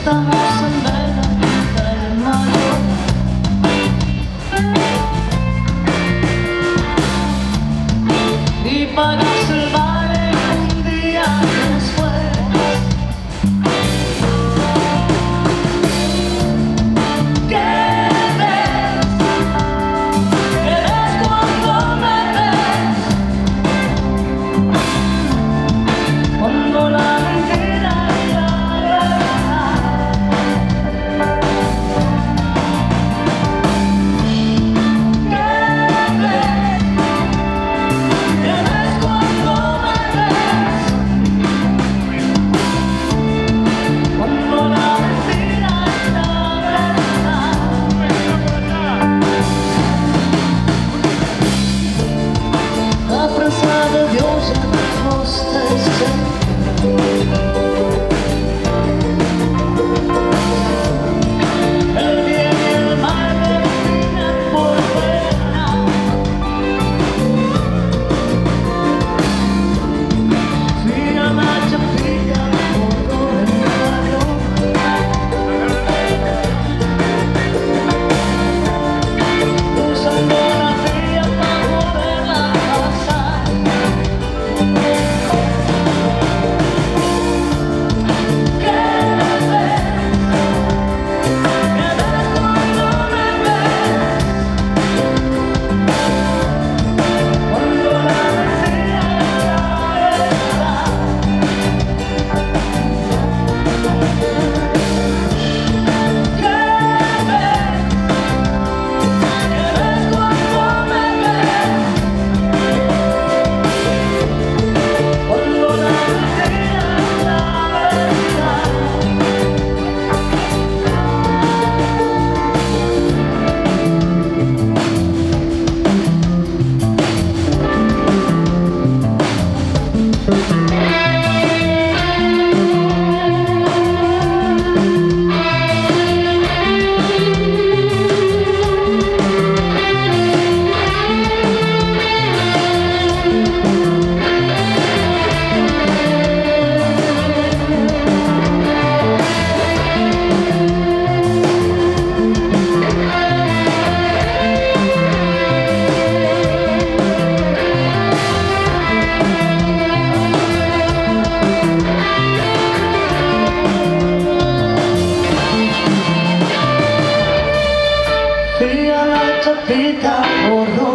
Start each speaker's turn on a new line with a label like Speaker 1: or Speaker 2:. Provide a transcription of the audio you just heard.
Speaker 1: Estamos en vela del mayo. Y para salvar un día después, ¿qué ves? ¿Qué ves cuando me ves? Cuando la mentira y la verdad. ¿Qué ves? ¿Qué ves cuando me ves? Cuando la mentira y la verdad. La presa de Dios en los deseos. El bien y el mal definen por pena. Fui a la chapilla por todo el barrio. Usando la fría para poderla pasar. ¿Qué ves? ¿Qué ves cuando me ves? Cuando la mentira y la verdad. ¿Qué ves? ¿Qué ves cuando me ves? Cuando la mentira y la verdad. Fui a la chapita por